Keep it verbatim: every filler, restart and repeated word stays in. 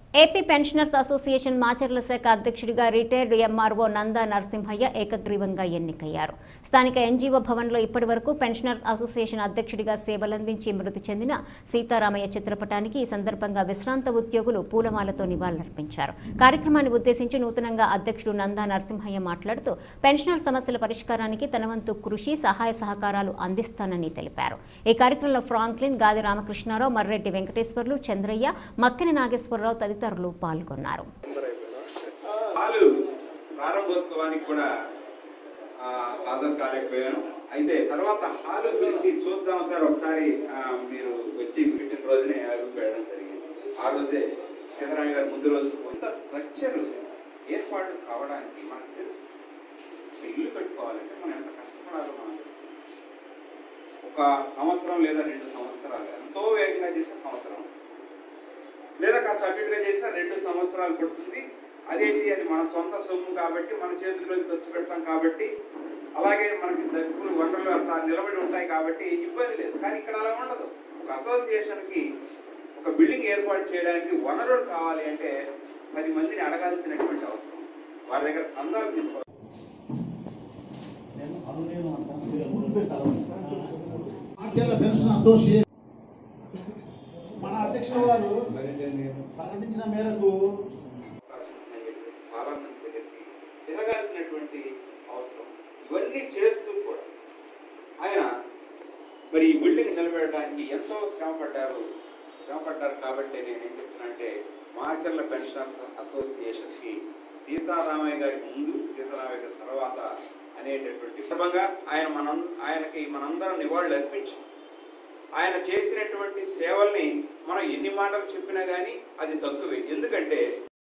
AP pensioners association Macherla శాఖ అధ్యక్షుడిగా retired MRO Nanda Narasimhaiah ఏకగ్రీవంగా ఎన్నికయ్యారు. స్థానిక ఎన్జీఓ భవన్లో ఇప్పటి వరకు పెన్షనర్స్ అసోసియేషన్ అధ్యక్షుడిగా సేవలందించి మృతి చెందిన సీతారామయ్య చిత్రపటానికి ఈ సందర్భంగా విశ్రాంత ఉద్యోగులు పూలమాలతో నివాళులర్పించారు. కార్యక్రమాన్ని ఉద్దేశించి నూతనంగా అధ్యక్షుడు నందా నరసింహయ్య మాట్లాడుతూ పెన్షనర్ సమస్యల పరిష్కారానికి తన వంతు కృషి సహాయ సహకారాలు అందిస్తానని తెలిపారు. ఈ కార్యక్రమంలో ఫ్రాంక్లిన్, గాది రామకృష్ణారావు, మర్రెడ్డి వెంకటేశ్వర్లు, చంద్రయ్య, మక్కిన నాగేశ్వరరావు తదితరులు పాల్గొన్నారు. ప్రారంభోత్సవానికి కూడా హాజరు కాలేకపోయాను. అయితే తర్వాత హాలు గురించి చూద్దాం సార్, ఒకసారి మీరు వచ్చి పెట్టిన రోజునే అడుగు పెట్టడం జరిగింది. ఆ రోజే సీతారామయ్య గారు ముందు రోజు కొంత స్ట్రక్చర్ ఏర్పాటు కావడానికి మనకు తెలుసు. ఇల్లు కట్టుకోవాలంటే మనం ఎంత కష్టపడాలో మనం ఒక సంవత్సరం లేదా రెండు సంవత్సరాలు ఎంతో వేగంగా చేసే సంవత్సరం లేదా కాస్త అడ్డుగా చేసిన రెండు సంవత్సరాలు పడుతుంది. అదేంటి, అది మన సొంత సొమ్ము కాబట్టి మన చేతిలోకి ఖర్చు పెడతాం కాబట్టి, అలాగే మనకి డబ్బులు వనరులు అంతా నిలబడి ఉంటాయి కాబట్టి ఇబ్బంది లేదు. కానీ ఇక్కడ అలా ఉండదు. ఒక అసోసియేషన్కి ఒక బిల్డింగ్ ఏర్పాటు చేయడానికి వనరులు కావాలి అంటే పది మందిని అడగాల్సినటువంటి అవసరం, వారి దగ్గర చందాలు తీసుకోవాలి. మన అధ్యక్షుల వారు ప్రకటించిన మేరకు చాలా మంది దగ్గరికి తిరగాల్సినటువంటి అవసరం, ఇవన్నీ చేస్తూ కూడా ఆయన మరి ఈ బిల్డింగ్ నిలబెట్టడానికి ఎంతో శ్రమపడ్డారు శ్రమపడ్డారు కాబట్టి నేనేం చెప్తున్నానంటే మాచర్ల పెన్షనర్స్ అసోసియేషన్కి సీతారామయ్య గారి ముందు, సీతారామయ్య గారి తర్వాత అనేటటువంటి సందర్భంగా ఆయన మన ఆయనకి మనందరం నివాళులు అర్పించాం. ఆయన చేసినటువంటి సేవల్ని మనం ఎన్ని మాటలు చెప్పినా కానీ అది తక్కువే. ఎందుకంటే